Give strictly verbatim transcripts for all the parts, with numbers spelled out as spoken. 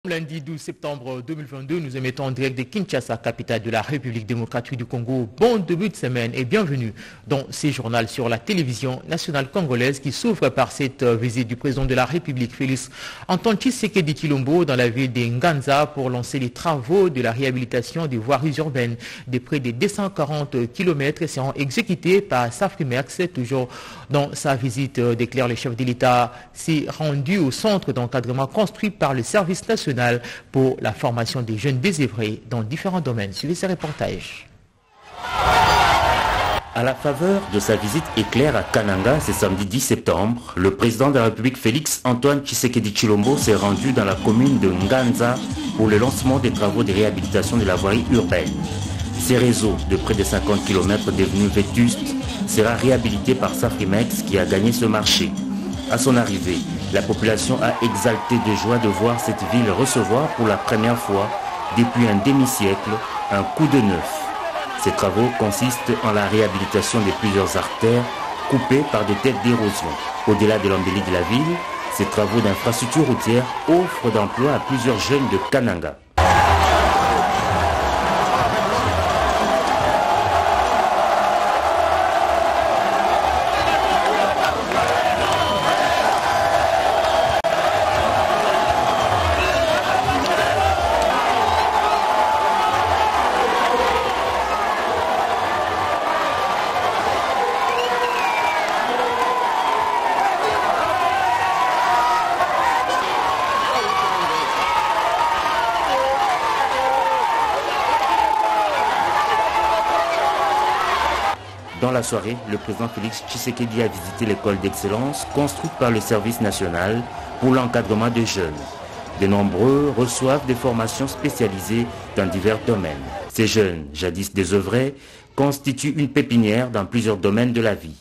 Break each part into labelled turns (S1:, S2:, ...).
S1: Lundi douze septembre deux mille vingt-deux, nous émettons en direct de Kinshasa, capitale de la République démocratique du Congo. Bon début de semaine et bienvenue dans ces journaux sur la télévision nationale congolaise qui s'ouvre par cette visite du président de la République, Félix Antoine Tshisekedi Tshilombo, dans la ville de Nganza pour lancer les travaux de la réhabilitation des voiries urbaines de près de deux cent quarante kilomètres seront exécutés par Safrimex. Toujours dans sa visite, déclare le chef de l'État, s'est rendu au centre d'encadrement construit par le service national pour la formation des jeunes désœuvrés dans différents domaines. Suivez ces reportages.
S2: À la faveur de sa visite éclair à Kananga ce samedi dix septembre, le président de la République Félix Antoine Tshisekedi Tshilombo s'est rendu dans la commune de Nganza pour le lancement des travaux de réhabilitation de la voirie urbaine. Ces réseaux de près de cinquante kilomètres devenus vétustes sera réhabilité par Safrimex qui a gagné ce marché. À son arrivée, la population a exalté de joie de voir cette ville recevoir pour la première fois depuis un demi-siècle un coup de neuf. Ces travaux consistent en la réhabilitation de plusieurs artères coupées par des têtes d'érosion. Au-delà de l'embellie de la ville, ces travaux d'infrastructure routière offrent d'emploi à plusieurs jeunes de Kananga. Dans la soirée, le président Félix Tshisekedi a visité l'école d'excellence construite par le service national pour l'encadrement des jeunes. De nombreux reçoivent des formations spécialisées dans divers domaines. Ces jeunes, jadis désœuvrés, constituent une pépinière dans plusieurs domaines de la vie.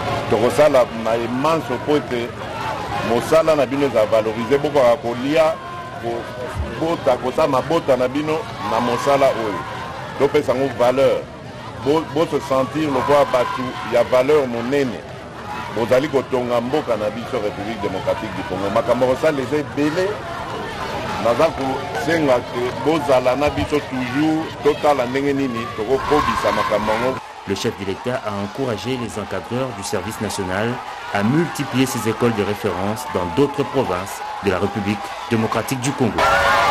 S3: Bo se sentir le voir battu, il y a valeur monene. Bozali kotonga mboka na biso République démocratique du Congo. Makambo ça les est belé. Nazaku senga ke bozala na biso toujours total ndenge nini toko kobisa makambo.
S2: Le chef de l'État a encouragé les encadreurs du service national à multiplier ces écoles de référence dans d'autres provinces de la République démocratique du Congo.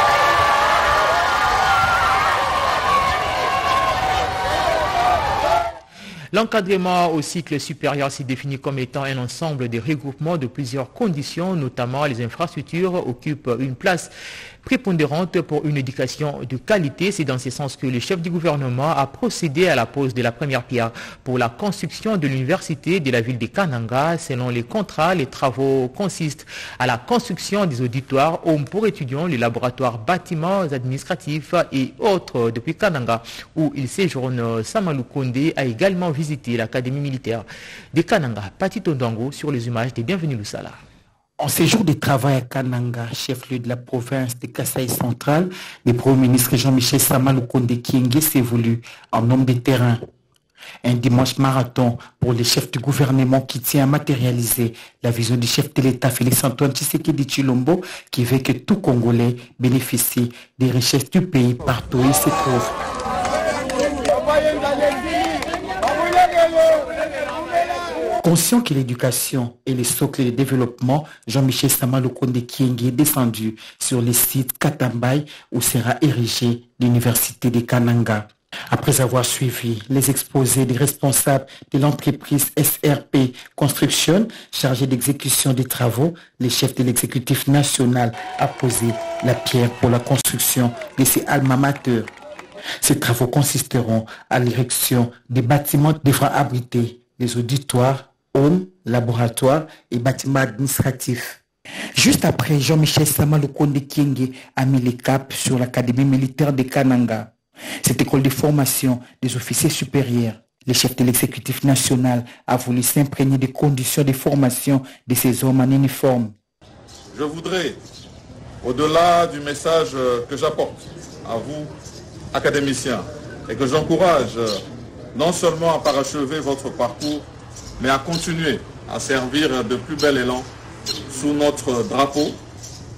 S1: L'encadrement au cycle supérieur s'est défini comme étant un ensemble de regroupements de plusieurs conditions, notamment les infrastructures occupent une place prépondérante pour une éducation de qualité. C'est dans ce sens que le chef du gouvernement a procédé à la pose de la première pierre pour la construction de l'université de la ville de Kananga. Selon les contrats, les travaux consistent à la construction des auditoires, hommes pour étudiants, les laboratoires, bâtiments administratifs et autres. Depuis Kananga, où il séjourne, Samalou Kondé a également visité l'académie militaire de Kananga. Pati Tondango sur les images de Bienvenue Loussala.
S4: En séjour de travail à Kananga, chef-lieu de la province de Kasaï central, le Premier ministre Jean-Michel Samalou Kondé Kienge s'est voulu en homme de terrain. Un dimanche marathon pour les chefs du gouvernement qui tient à matérialiser la vision du chef de l'État Félix Antoine Tshisekedi Tshilombo qui veut que tout Congolais bénéficie des richesses du pays partout où il se trouve. Conscient que l'éducation est le socle de développement, Jean-Michel Samalou Kondé Kienge est descendu sur le site Katambay où sera érigée l'université de Kananga. Après avoir suivi les exposés des responsables de l'entreprise S R P Construction chargée d'exécution des travaux, le chef de l'exécutif national a posé la pierre pour la construction de ces alma mater. Ces travaux consisteront à l'érection des bâtiments devant abriter des auditoires, hommes, laboratoires et bâtiments administratifs. Juste après, Jean-Michel Samalou Kondé Kienge a mis les caps sur l'académie militaire de Kananga. Cette école de formation des officiers supérieurs, le chef de l'exécutif national a voulu s'imprégner des conditions de formation de ces hommes en uniforme.
S3: Je voudrais, au-delà du message que j'apporte à vous, académiciens, et que j'encourage non seulement à parachever votre parcours, mais à continuer à servir de plus bel élan sous notre drapeau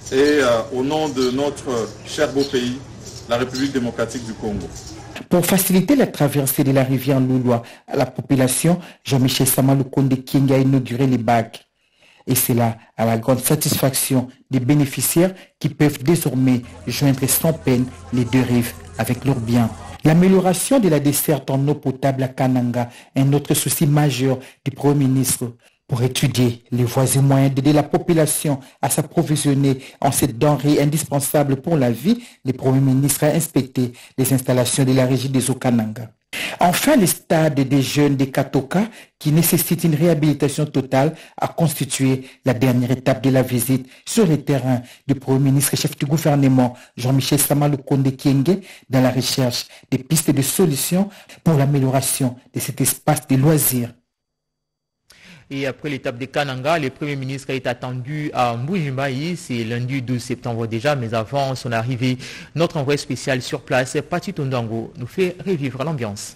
S5: et euh, au nom de notre cher beau pays, la République démocratique du Congo.
S4: Pour faciliter la traversée de la rivière Louloa à la population, Jean-Michel Sama Lukonde Kienga a inauguré les bacs. Et c'est là à la grande satisfaction des bénéficiaires qui peuvent désormais joindre sans peine les deux rives avec leurs biens. L'amélioration de la desserte en eau potable à Kananga est un autre souci majeur du Premier ministre. Pour étudier les voies et moyens d'aider la population à s'approvisionner en cette denrée indispensable pour la vie, le Premier ministre a inspecté les installations de la régie des eaux Kananga. Enfin, le stade des jeunes de Katoka, qui nécessite une réhabilitation totale, a constitué la dernière étape de la visite sur le terrain du Premier ministre et chef du gouvernement Jean-Michel Sama Lukonde Kienga dans la recherche des pistes de solutions pour l'amélioration de cet espace de loisirs.
S1: Et après l'étape de Kananga, le Premier ministre est attendu à Mbujimayi, c'est lundi douze septembre déjà, mais avant son arrivée, notre envoyé spécial sur place, Pati Tondango, nous fait revivre l'ambiance.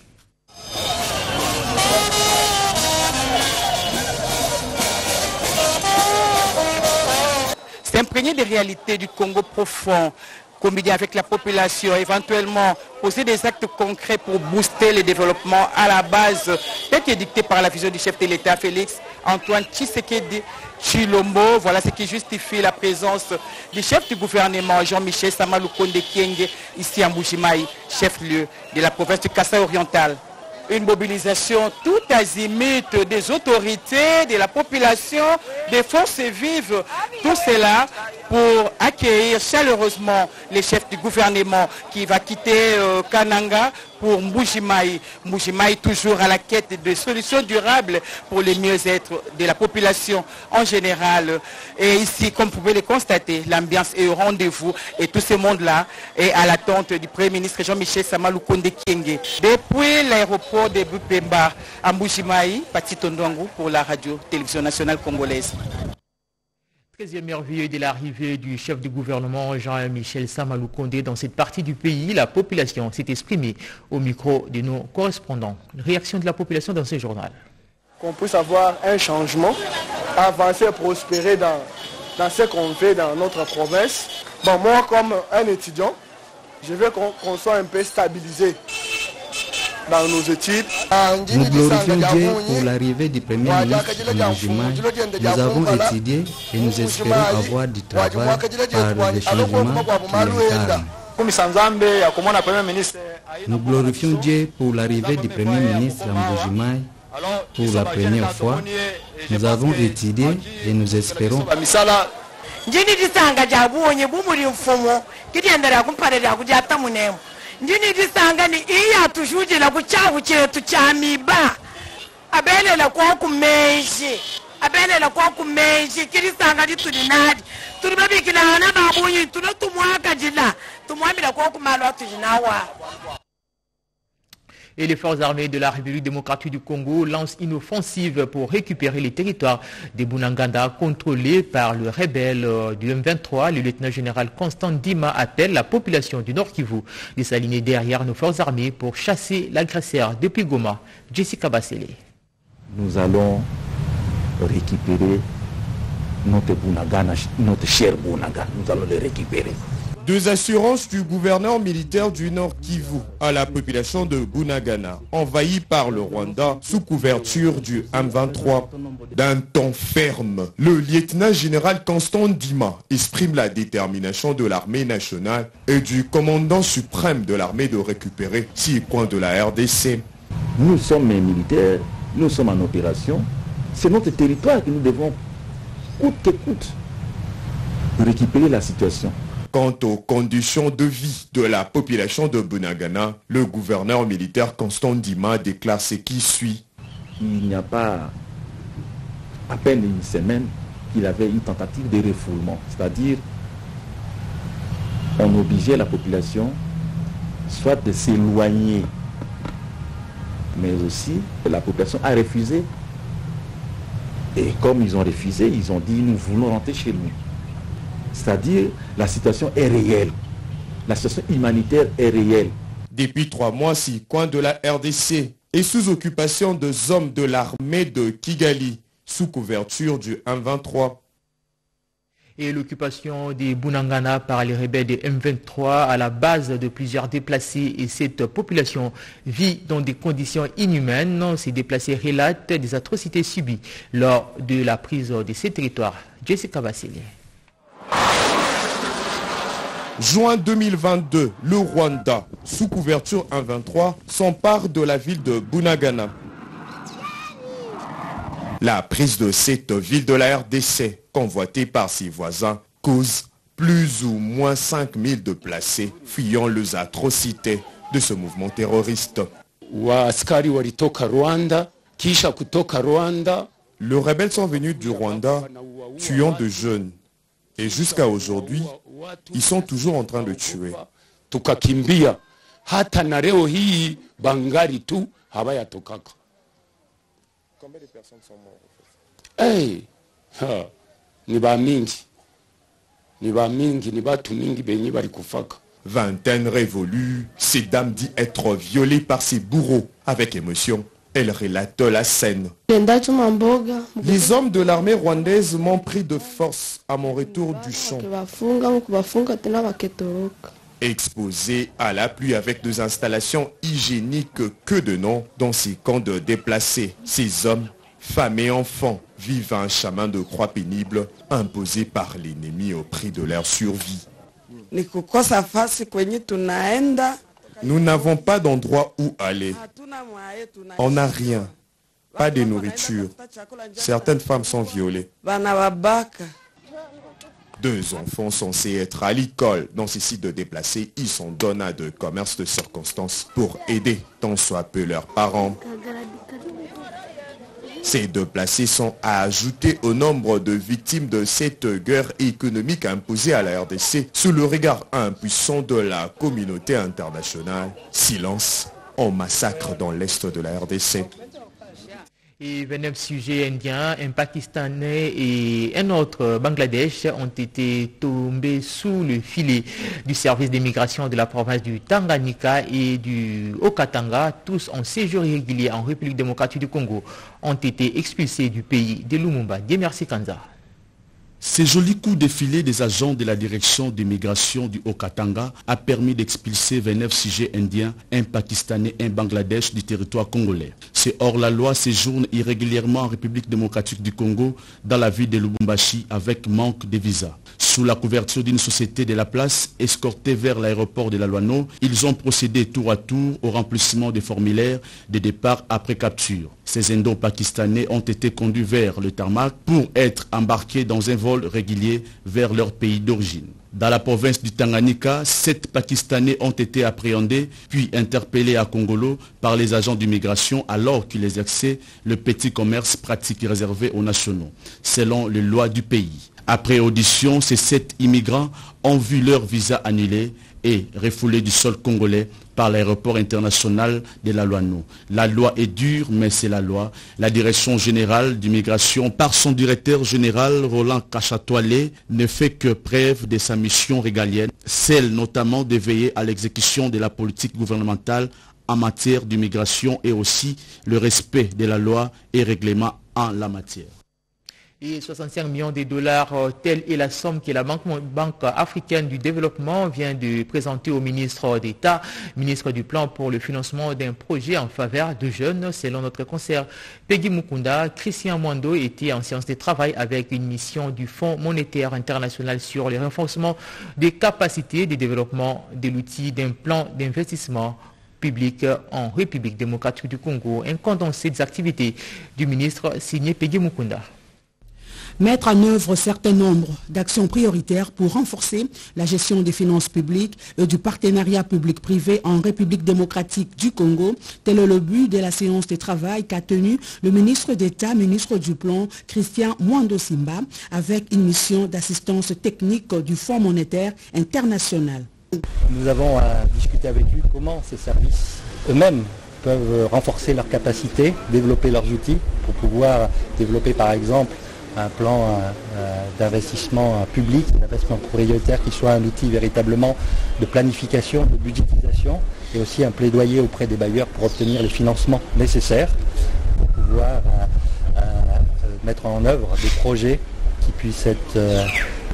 S6: S'imprégner des réalités du Congo profond, combiner avec la population, éventuellement poser des actes concrets pour booster le développement à la base, tel que dicté par la vision du chef de l'État Félix Antoine Tshisekedi Tshilombo. Voilà ce qui justifie la présence du chef du gouvernement Jean-Michel Sama Lukonde Kienga ici à Mbujimayi, chef-lieu de la province du Kasaï oriental. Une mobilisation tout azimut des autorités, de la population, des forces vives, tout cela pour accueillir chaleureusement les chefs du gouvernement qui va quitter euh, Kananga pour Mbujimayi. Mbujimayi toujours à la quête de solutions durables pour le mieux-être de la population en général. Et ici, comme vous pouvez le constater, l'ambiance est au rendez-vous et tout ce monde-là est à l'attente du Premier ministre Jean-Michel Sama Lukonde Kienga. Depuis l'aéroport de Bupemba à Mbujimayi, Pati Tondango pour la radio-télévision nationale congolaise.
S1: treizième merveilleux de l'arrivée du chef du gouvernement Jean-Michel Sama Lukonde dans cette partie du pays, la population s'est exprimée au micro de nos correspondants. Réaction de la population dans ce journal.
S7: Qu'on puisse avoir un changement, avancer, prospérer dans, dans ce qu'on fait dans notre province. Bon, moi, comme un étudiant, je veux qu'on qu'on soit un peu stabilisé dans nos études.
S8: Nous glorifions Dieu pour l'arrivée du Premier ministre à Mbujimayi. Nous avons étudié et nous espérons avoir du travail par les changements qui incarnent. Nous glorifions Dieu pour l'arrivée du Premier ministre à Mbujimayi pour la première fois. Nous avons étudié et nous espérons.
S9: Njini disanga ni iya tujujila kuchavu chetu cha miba abelela kwa kumenji abelela kwa kumenji kirisanga litudinadi tuli babikila na babunyi tunatumwaka jila tumwambila kwa kumalo atujinawa.
S1: Et les forces armées de la République démocratique du Congo lancent une offensive pour récupérer les territoires des Bunagana contrôlés par le rebelle du M vingt-trois. Le lieutenant-général Constant Dima appelle la population du Nord Kivu de s'aligner derrière nos forces armées pour chasser l'agresseur depuis Goma. Jessica Bassele.
S10: Nous allons récupérer notre Bunagana, notre cher Bunagana. Nous allons le récupérer.
S11: Deux assurances du gouverneur militaire du Nord Kivu à la population de Bunagana, envahie par le Rwanda sous couverture du M vingt-trois. D'un ton ferme, le lieutenant-général Constant Dima exprime la détermination de l'armée nationale et du commandant suprême de l'armée de récupérer six coins de la R D C.
S10: Nous sommes militaires, nous sommes en opération. C'est notre territoire que nous devons, coûte que coûte, récupérer la situation.
S11: Quant aux conditions de vie de la population de Bunagana, le gouverneur militaire Constant Dima déclare ce qui suit.
S10: Il n'y a pas à peine une semaine qu'il avait une tentative de refoulement. C'est-à-dire, on obligeait la population soit de s'éloigner, mais aussi la population a refusé. Et comme ils ont refusé, ils ont dit nous voulons rentrer chez nous. C'est-à-dire, la situation est réelle. La situation humanitaire est réelle.
S11: Depuis trois mois, six coins de la R D C est sous occupation de hommes de l'armée de Kigali, sous couverture du M vingt-trois.
S1: Et l'occupation des Bunagana par les rebelles de M vingt-trois à la base de plusieurs déplacés et cette population vit dans des conditions inhumaines. Ces déplacés relatent des atrocités subies lors de la prise de ces territoires. Jessica Vassili.
S11: Juin deux mille vingt-deux, le Rwanda, sous couverture M vingt-trois, s'empare de la ville de Bunagana. La prise de cette ville de la R D C, convoitée par ses voisins, cause plus ou moins cinq mille déplacés fuyant les atrocités de ce mouvement terroriste. Les rebelles sont venus du Rwanda, tuant de jeunes. Et jusqu'à aujourd'hui, ils sont toujours en train de tuer.
S3: Combien de personnes sont mortes en fait?
S12: Hey, ha, ni ba mingi, ni ba mingi, ni ba tumingi benyi bari kufaka.
S11: Vingtaine révolue, cette dame dit être violée par ses bourreaux. Avec émotion, elle relate la scène. Les hommes de l'armée rwandaise m'ont pris de force à mon retour du champ. Exposés à la pluie avec des installations hygiéniques que de nom dans ces camps de déplacés. Ces hommes, femmes et enfants vivent un chemin de croix pénible imposé par l'ennemi au prix de leur survie. Nous n'avons pas d'endroit où aller. On n'a rien. Pas de nourriture. Certaines femmes sont violées. Deux enfants censés être à l'école. Dans ces sites de déplacés, ils sont donnés à de commerces de circonstances pour aider tant soit peu leurs parents. Ces déplacés sont à ajouter au nombre de victimes de cette guerre économique imposée à la R D C sous le regard impuissant de la communauté internationale. Silence, on massacre dans l'est de la R D C.
S1: Et vingt-neuf sujets indiens, un Pakistanais et un autre Bangladesh ont été tombés sous le filet du service d'immigration de la province du Tanganyika et du Haut-Katanga. Tous en séjour irrégulier en République démocratique du Congo ont été expulsés du pays de Lumumba. Dieu merci Kanza.
S13: Ces jolis coups de filet des agents de la direction d'immigration du Haut-Katanga a permis d'expulser vingt-neuf sujets indiens, un Pakistanais et un Bangladesh du territoire congolais. Ces hors-la-loi séjournent irrégulièrement en République démocratique du Congo dans la ville de Lubumbashi avec manque de visa. Sous la couverture d'une société de la place, escortés vers l'aéroport de la Loano, ils ont procédé tour à tour au remplissement des formulaires de départ après capture. Ces Indo-Pakistanais ont été conduits vers le tarmac pour être embarqués dans un vol régulier vers leur pays d'origine. Dans la province du Tanganyika, sept Pakistanais ont été appréhendés puis interpellés à Kongolo par les agents d'immigration alors qu'ils exerçaient le petit commerce pratique réservé aux nationaux, selon les lois du pays. Après audition, ces sept immigrants ont vu leur visa annulé et refoulé du sol congolais par l'aéroport international de la Loano. La loi est dure, mais c'est la loi. La direction générale d'immigration, par son directeur général Roland Kachatoile, ne fait que preuve de sa mission régalienne, celle notamment de veiller à l'exécution de la politique gouvernementale en matière d'immigration et aussi le respect de la loi et règlements en la matière.
S1: Et soixante-cinq millions de dollars, telle est la somme que la Banque, Banque africaine du développement vient de présenter au ministre d'État, ministre du Plan pour le financement d'un projet en faveur de jeunes. Selon notre concert Peggy Mukunda, Christian Mwando était en séance de travail avec une mission du Fonds monétaire international sur le renforcement des capacités de développement de l'outil d'un plan d'investissement public en République démocratique du Congo. Un condensé des activités du ministre signé Peggy Mukunda.
S14: Mettre en œuvre un certain nombre d'actions prioritaires pour renforcer la gestion des finances publiques et du partenariat public-privé en République démocratique du Congo. Tel est le but de la séance de travail qu'a tenu le ministre d'État, ministre du Plan, Christian Mwando Simba, avec une mission d'assistance technique du Fonds monétaire international.
S15: Nous avons à discuter avec lui comment ces services eux-mêmes peuvent renforcer leurs capacités, développer leurs outils pour pouvoir développer par exemple un plan euh, d'investissement euh, public, d'investissement prioritaire qui soit un outil véritablement de planification, de budgétisation et aussi un plaidoyer auprès des bailleurs pour obtenir les financements nécessaires pour pouvoir euh, euh, mettre en œuvre des projets qui puissent être euh,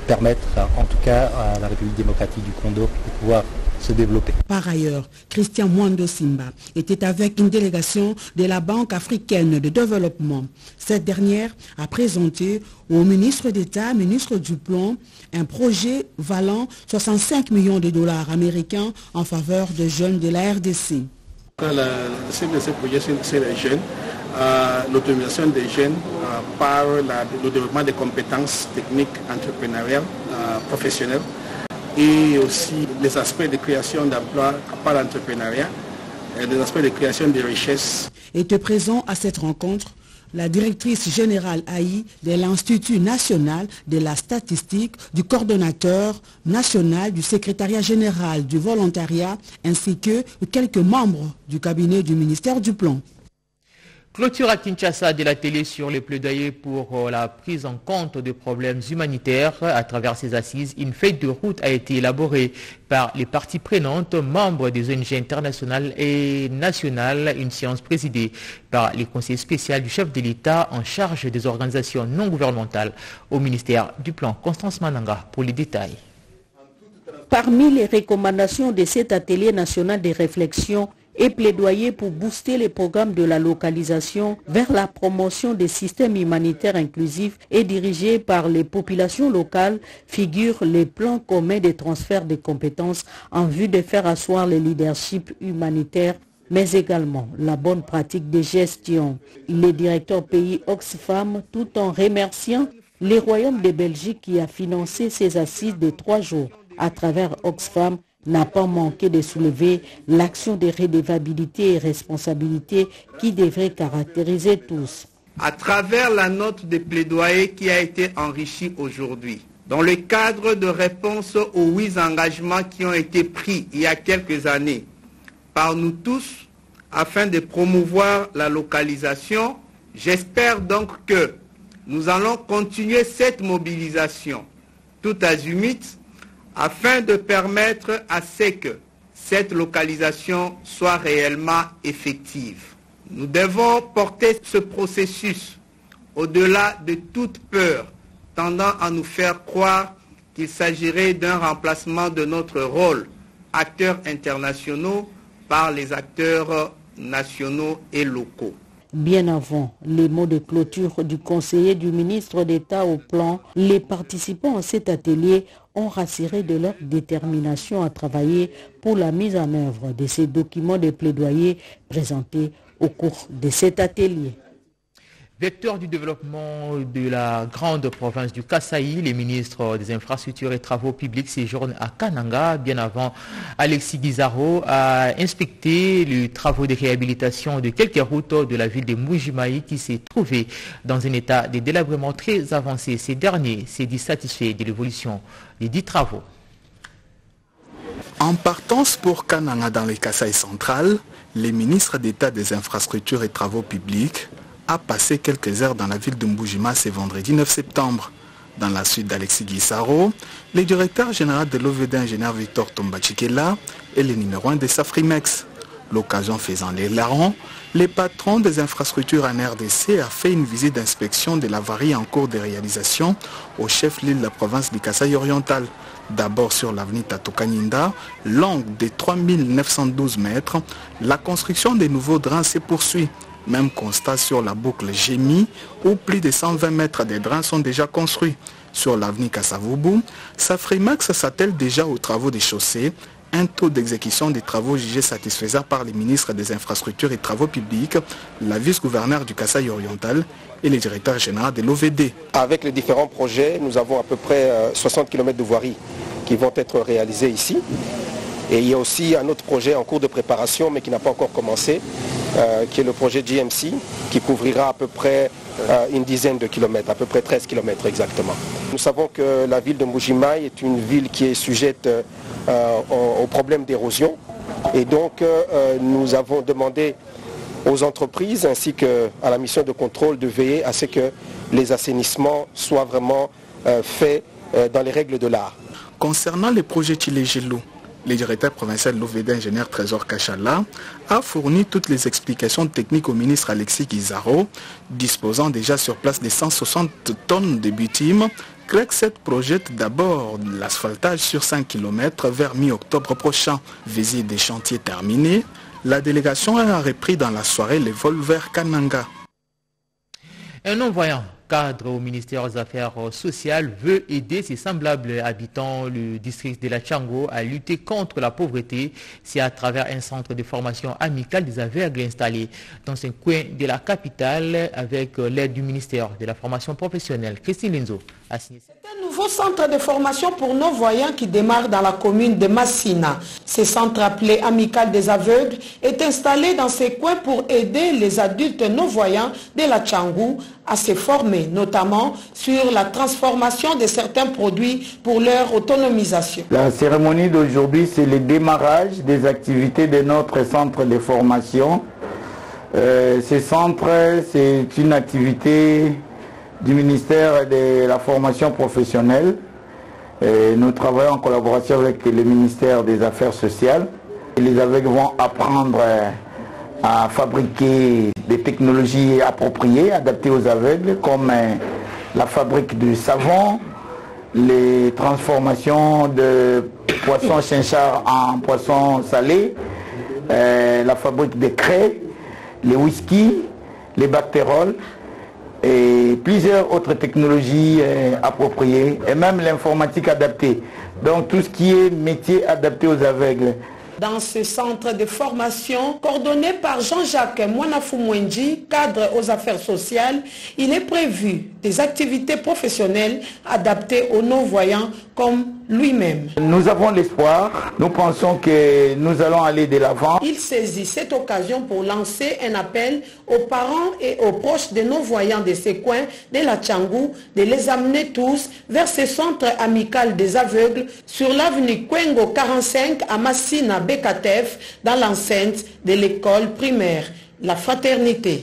S15: permettre en tout cas à la République démocratique du Congo de pouvoir se développer.
S14: Par ailleurs, Christian Mwando Simba était avec une délégation de la Banque africaine de développement. Cette dernière a présenté au ministre d'État, ministre du Plan, un projet valant soixante-cinq millions de dollars américains en faveur des jeunes de la R D C.
S16: La cible de ce projet, c'est les jeunes, euh, l'autonomisation des jeunes euh, par la, le développement des compétences techniques, entrepreneuriales, euh, professionnelles, et aussi les aspects de création d'emplois par l'entrepreneuriat, et les aspects de création de richesses.
S14: Était présent à cette rencontre la directrice générale A I de l'Institut national de la statistique, du coordonnateur national du secrétariat général du volontariat, ainsi que quelques membres du cabinet du ministère du Plan.
S1: Clôture à Kinshasa de la télé sur les plaidoyers pour la prise en compte des problèmes humanitaires. À travers ces assises, une feuille de route a été élaborée par les parties prenantes, membres des O N G internationales et nationales. Une séance présidée par les conseillers spéciaux du chef de l'État en charge des organisations non gouvernementales au ministère du Plan. Constance Mananga pour les détails.
S17: Parmi les recommandations de cet atelier national de réflexion et plaidoyer pour booster les programmes de la localisation vers la promotion des systèmes humanitaires inclusifs et dirigés par les populations locales, figurent les plans communs de transfert de compétences en vue de faire asseoir le leadership humanitaire, mais également la bonne pratique de gestion. Le directeur pays Oxfam, tout en remerciant le Royaume de Belgique qui a financé ces assises de trois jours à travers Oxfam, n'a pas manqué de soulever l'action de redevabilité et responsabilité qui devrait caractériser tous.
S18: À travers la note de plaidoyer qui a été enrichie aujourd'hui, dans le cadre de réponse aux huit engagements qui ont été pris il y a quelques années par nous tous afin de promouvoir la localisation, j'espère donc que nous allons continuer cette mobilisation tout azimut afin de permettre à ce que cette localisation soit réellement effective. Nous devons porter ce processus au-delà de toute peur tendant à nous faire croire qu'il s'agirait d'un remplacement de notre rôle acteurs internationaux par les acteurs nationaux et locaux.
S17: Bien avant les mots de clôture du conseiller du ministre d'État au Plan, les participants à cet atelier ont rassuré de leur détermination à travailler pour la mise en œuvre de ces documents de plaidoyer présentés au cours de cet atelier.
S1: Vecteur du développement de la grande province du Kasaï, les ministres des infrastructures et travaux publics séjournent à Kananga. Bien avant, Alexis Guizaro a inspecté les travaux de réhabilitation de quelques routes de la ville de Mbuji-Mayi qui s'est trouvée dans un état de délabrement très avancé. Ces derniers s'est dit satisfait de l'évolution des dix travaux.
S19: En partance pour Kananga dans le Kasaï central, les ministres d'État des infrastructures et travaux publics a passé quelques heures dans la ville de Mbuji-Mayi ce vendredi neuf septembre. Dans la suite d'Alexis Guissaro, le directeur général de l'O V D, ingénieur Victor Tombachikela, et le numéro un de Safrimex. L'occasion faisant les larrons, les patrons des infrastructures en R D C a fait une visite d'inspection de l'avarie en cours de réalisation au chef-lieu de la province du Kasaï oriental. D'abord sur l'avenue Tato-Kanyinda, longue de trois mille neuf cent douze mètres, la construction des nouveaux drains se poursuit. Même constat sur la boucle Gémi, où plus de cent vingt mètres de drains sont déjà construits. Sur l'avenue Kassavubu, Safrimax s'attelle déjà aux travaux des chaussées, un taux d'exécution des travaux jugé satisfaisant par les ministres des infrastructures et travaux publics, la vice-gouverneure du Kasaï oriental et le directeur général de l'O V D.
S20: Avec les différents projets, nous avons à peu près soixante kilomètres de voirie qui vont être réalisés ici. Et il y a aussi un autre projet en cours de préparation, mais qui n'a pas encore commencé, euh, qui est le projet G M C, qui couvrira à peu près euh, une dizaine de kilomètres, à peu près treize kilomètres exactement. Nous savons que la ville de Mbuji-Mayi est une ville qui est sujette euh, aux problèmes d'érosion. Et donc, euh, nous avons demandé aux entreprises ainsi qu'à la mission de contrôle de veiller à ce que les assainissements soient vraiment euh, faits euh, dans les règles de l'art.
S19: Concernant les projets Tilé-Gelou, le directeur provincial de l'O V D, ingénieur Trésor Kachala, a fourni toutes les explications techniques au ministre Alexis Guizaro, disposant déjà sur place de cent soixante tonnes de bitume, Crexet projette d'abord l'asphaltage sur cinq kilomètres vers mi-octobre prochain. Visite des chantiers terminés, la délégation a repris dans la soirée les vols vers Kananga.
S1: Un non-voyant cadre au ministère des Affaires sociales veut aider ses semblables habitants du district de la Tchango à lutter contre la pauvreté. C'est à travers un centre de formation amicale des aveugles installé dans un coin de la capitale avec l'aide du ministère de la formation professionnelle. Christine Lenzo a signé.
S21: C'est un nouveau centre de formation pour non-voyants qui démarre dans la commune de Massina. Ce centre appelé Amical des aveugles est installé dans ces coins pour aider les adultes non-voyants de la Tchango à se former, notamment sur la transformation de certains produits pour leur autonomisation.
S22: La cérémonie d'aujourd'hui, c'est le démarrage des activités de notre centre de formation. Euh, ce centre, c'est une activité du ministère de la formation professionnelle. Et nous travaillons en collaboration avec le ministère des Affaires sociales. Et les aveugles vont apprendre à fabriquer des technologies appropriées, adaptées aux aveugles, comme la fabrique de savon, les transformations de poissons chinchards en poissons salés, euh, la fabrique de craie, les whisky, les bactéroles et plusieurs autres technologies euh, appropriées, et même l'informatique adaptée. Donc tout ce qui est métier adapté aux aveugles.
S21: Dans ce centre de formation, coordonné par Jean-Jacques Mwanafumwenji, cadre aux affaires sociales, il est prévu des activités professionnelles adaptées aux non-voyants comme lui-même.
S22: Nous avons l'espoir, nous pensons que nous allons aller de l'avant.
S21: Il saisit cette occasion pour lancer un appel aux parents et aux proches des non-voyants de ces coins de la Tchango de les amener tous vers ce centre amical des aveugles sur l'avenue Kwengo quarante-cinq à Massina Bekatef dans l'enceinte de l'école primaire, la fraternité.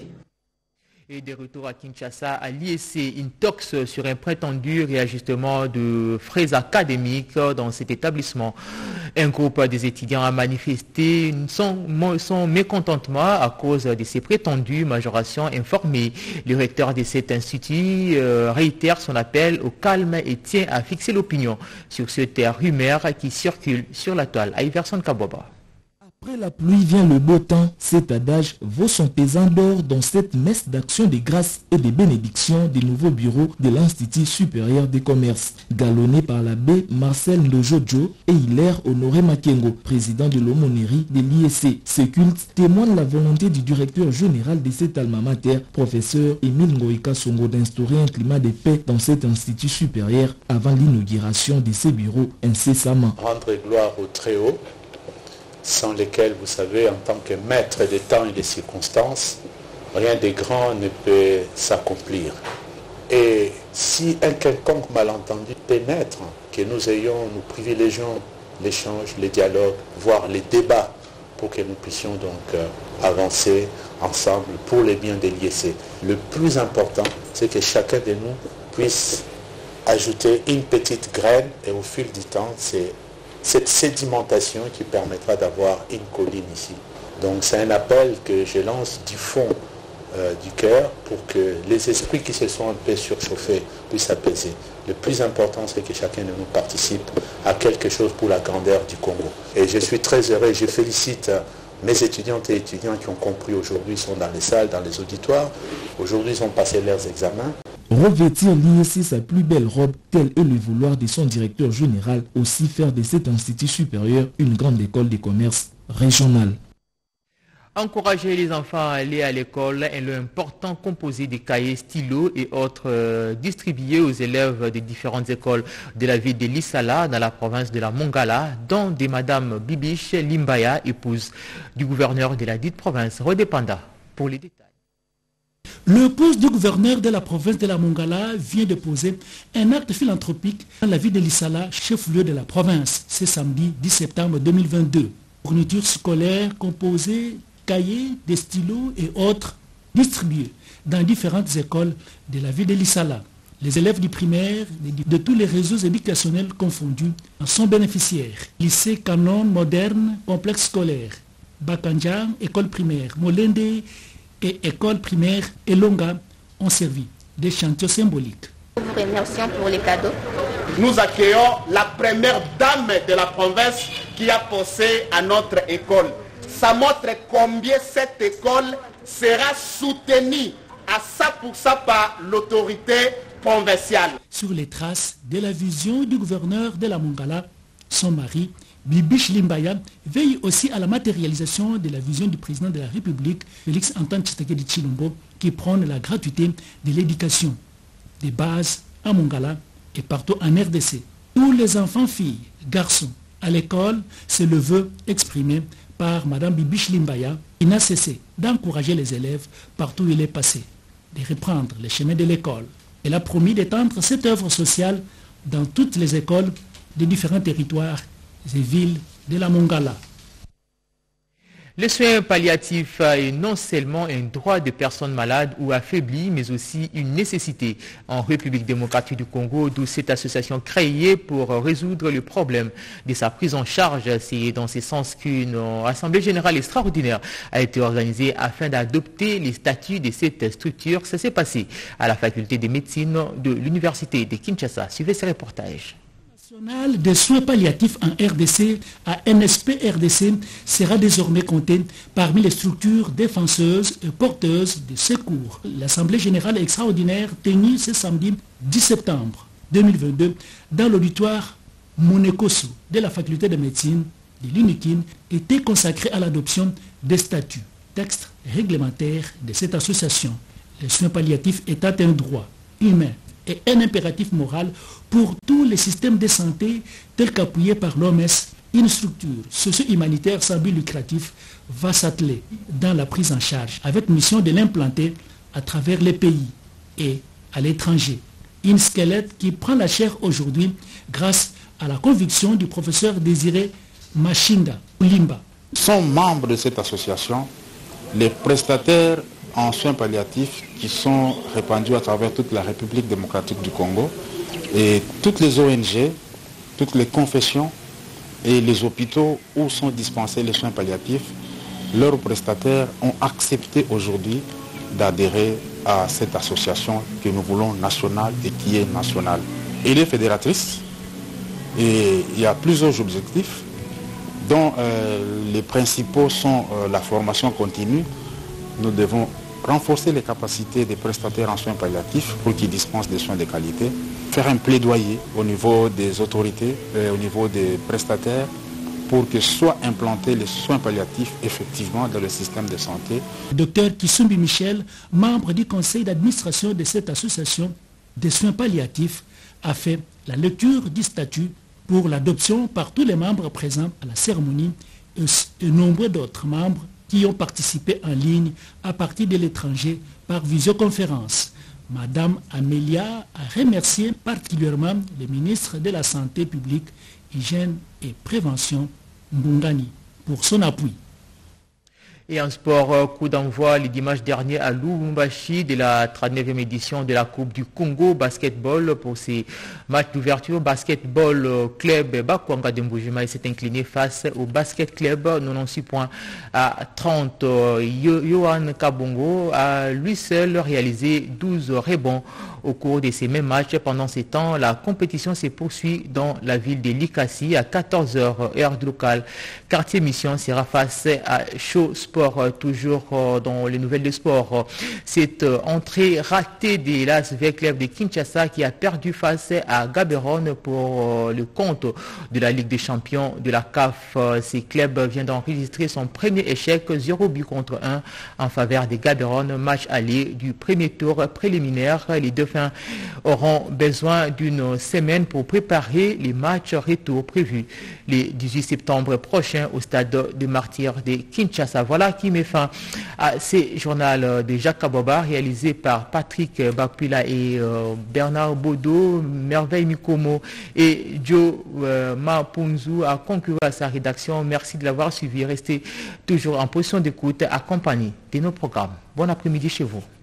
S1: Et de retour à Kinshasa, à l'I E C, une tox sur un prétendu réajustement de frais académiques dans cet établissement. Un groupe des étudiants a manifesté son, son mécontentement à cause de ces prétendues majorations informées. Le recteur de cet institut euh, réitère son appel au calme et tient à fixer l'opinion sur cette rumeur qui circule sur la toile. À Iverson Kaboba.
S23: Après la pluie vient le beau temps, cet adage vaut son pesant d'or dans cette messe d'action de grâce et de bénédiction des nouveaux bureaux de l'Institut supérieur des commerces, galonné par l'abbé Marcel Ndojojo et Hilaire Honoré Makengo, président de l'aumônerie de l'I E C. Ce culte témoigne la volonté du directeur général de cet alma mater, professeur Émile Ngoïka Songo, d'instaurer un climat de paix dans cet institut supérieur avant l'inauguration de ces bureaux incessamment.
S24: Rendre gloire au Très-Haut, sans lesquels, vous savez, en tant que maître des temps et des circonstances, rien de grand ne peut s'accomplir. Et si un quelconque malentendu pénètre, que nous ayons, nous privilégions l'échange, les dialogues, voire les débats, pour que nous puissions donc euh, avancer ensemble pour le bien de l'I E C. Le plus important, c'est que chacun de nous puisse ajouter une petite graine, et au fil du temps, c'est cette sédimentation qui permettra d'avoir une colline ici. Donc c'est un appel que je lance du fond euh, du cœur pour que les esprits qui se sont un peu surchauffés puissent apaiser. Le plus important, c'est que chacun de nous participe à quelque chose pour la grandeur du Congo. Et je suis très heureux, je félicite mes étudiantes et étudiants qui ont compris aujourd'hui, sont dans les salles, dans les auditoires. Aujourd'hui, ils ont passé leurs examens.
S23: Revêtir l'I E C sa plus belle robe, tel est le vouloir de son directeur général, aussi faire de cet institut supérieur une grande école de commerce régionale.
S1: Encourager les enfants à aller à l'école est l'important composé des cahiers, stylos et autres euh, distribués aux élèves des différentes écoles de la ville de Lissala dans la province de la Mongala, dont des Madame Bibiche Limbaya, épouse du gouverneur de la dite province. Redépenda pour les détails.
S25: L'épouse du gouverneur de la province de la Mongala vient de poser un acte philanthropique dans la ville de Lissala, chef-lieu de la province. C'est samedi dix septembre deux mille vingt-deux. Fourniture scolaire composée, cahiers, des stylos et autres distribués dans différentes écoles de la ville de Lissala. Les élèves du primaire de tous les réseaux éducationnels confondus en sont bénéficiaires. Lycée Canon moderne, complexe scolaire, Bakanjan, école primaire, Molende et école primaire Elonga ont servi des chantiers symboliques.
S2: remercions pour les cadeaux.
S4: Nous accueillons la première dame de la province qui a pensé à notre école. Ça montre combien cette école sera soutenue à cent pour cent par l'autorité provinciale.
S25: Sur les traces de la vision du gouverneur de la Mongala, son mari, Bibiche Limbaya, veille aussi à la matérialisation de la vision du président de la République, Félix Antoine Tshisekedi Tshilombo, qui prône la gratuité de l'éducation des bases à Mongala et partout en R D C. Tous les enfants, filles, garçons à l'école, c'est le vœu exprimé par Mme Bibiche Limbaya, qui n'a cessé d'encourager les élèves partout où il est passé, de reprendre les chemins de l'école. Elle a promis d'étendre cette œuvre sociale dans toutes les écoles des différents territoires et villes de la Mongala.
S1: Le soin palliatif est non seulement un droit de personnes malades ou affaiblies, mais aussi une nécessité en République démocratique du Congo, d'où cette association créée pour résoudre le problème de sa prise en charge. C'est dans ce sens qu'une assemblée générale extraordinaire a été organisée afin d'adopter les statuts de cette structure. Ça s'est passé à la faculté de médecine de l'université de Kinshasa. Suivez ce reportage.
S25: National des soins palliatifs en R D C, à N S P R D C, sera désormais compté parmi les structures défenseuses et porteuses de secours. L'Assemblée générale extraordinaire tenue ce samedi dix septembre deux mille vingt-deux dans l'auditoire Monekoso de la faculté de médecine de l'U N I C I N était consacrée à l'adoption des statuts, textes réglementaires de cette association. Les soins palliatifs étant un droit humain et un impératif moral pour tous les systèmes de santé tels qu'appuyés par l'O M S, une structure socio-humanitaire sans but lucratif va s'atteler dans la prise en charge avec mission de l'implanter à travers les pays et à l'étranger. Une squelette qui prend la chair aujourd'hui grâce à la conviction du professeur Désiré Machinda Limba.
S5: Sont membres de cette association les prestataires en soins palliatifs qui sont répandus à travers toute la République démocratique du Congo et toutes les O N G, toutes les confessions et les hôpitaux où sont dispensés les soins palliatifs, leurs prestataires ont accepté aujourd'hui d'adhérer à cette association que nous voulons nationale et qui est nationale. Elle est fédératrice et il y a plusieurs objectifs dont euh, les principaux sont euh, la formation continue. Nous devons renforcer les capacités des prestataires en soins palliatifs pour qu'ils dispensent des soins de qualité, faire un plaidoyer au niveau des autorités, et au niveau des prestataires, pour que soient implantés les soins palliatifs effectivement dans le système de santé.
S25: Docteur Kisumbi Michel, membre du conseil d'administration de cette association des soins palliatifs, a fait la lecture du statut pour l'adoption par tous les membres présents à la cérémonie et, et nombreux d'autres membres qui ont participé en ligne à partir de l'étranger par visioconférence. Madame Amélia a remercié particulièrement le ministre de la Santé publique, Hygiène et Prévention, Mbungani, pour son appui.
S1: Et en sport, coup d'envoi le dimanche dernier à Lubumbashi de la trente-neuvième édition de la Coupe du Congo basketball. Pour ces matchs d'ouverture, basketball club Bakwanga de Mbujima s'est incliné face au basket club quatre-vingt-seize points à trente. Yohan Kabongo a lui seul réalisé douze rebonds au cours de ces mêmes matchs. Pendant ces temps, la compétition se poursuit dans la ville de Likasi à quatorze heures heure locale. Quartier Mission sera face à Show Sport. Toujours dans les nouvelles de sport, cette entrée ratée de l'A S V Club de Kinshasa qui a perdu face à Gaborone pour le compte de la Ligue des champions de la C A F. Ce club vient d'enregistrer son premier échec, zéro but contre un en faveur de Gaborone, match aller du premier tour préliminaire. Les Dauphins auront besoin d'une semaine pour préparer les matchs retour prévus le dix-huit septembre prochain au stade de Martyrs de Kinshasa. Voilà qui met fin à ce journal de Jacques Kaboba réalisé par Patrick Bakpila et euh, Bernard Bodo. Merveille Mikomo et Joe euh, Mapunzu a conclu à sa rédaction. Merci de l'avoir suivi. Restez toujours en position d'écoute accompagné de nos programmes. Bon après-midi chez vous.